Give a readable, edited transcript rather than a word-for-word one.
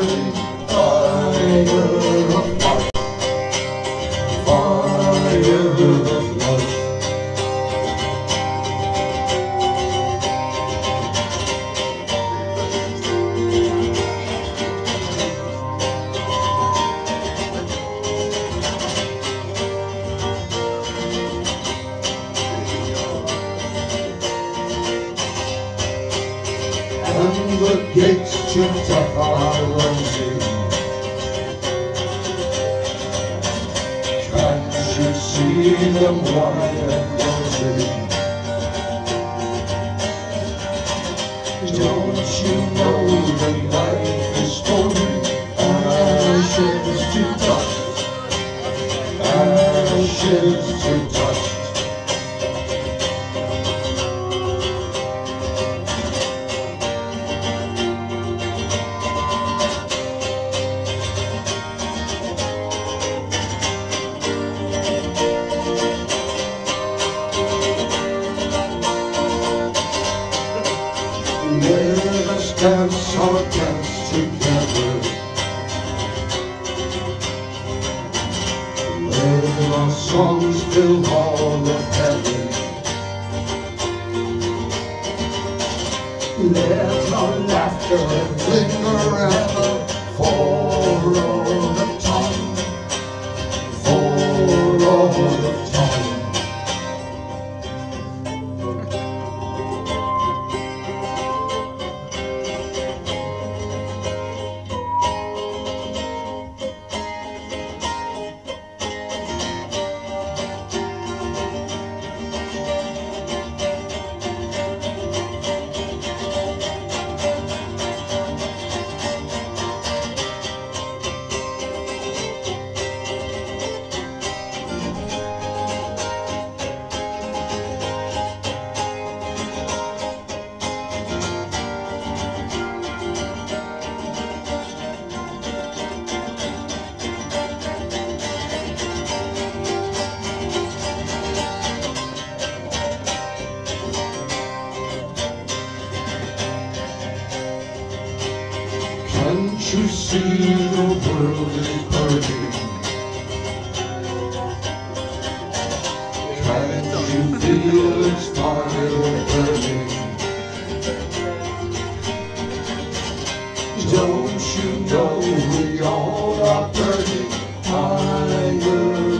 fire of life, fire of life. And the gates to death are closing. Can't you see them wide and closing? Don't you know that life is falling ashes to dust, ashes to dust. Let us dance our dance together. Let our songs fill all of heaven. Let our laughter linger ever for all the time, for all the time. Can't you see the world is burning? Can't you feel its fire burning? Don't you know we all are burning higher?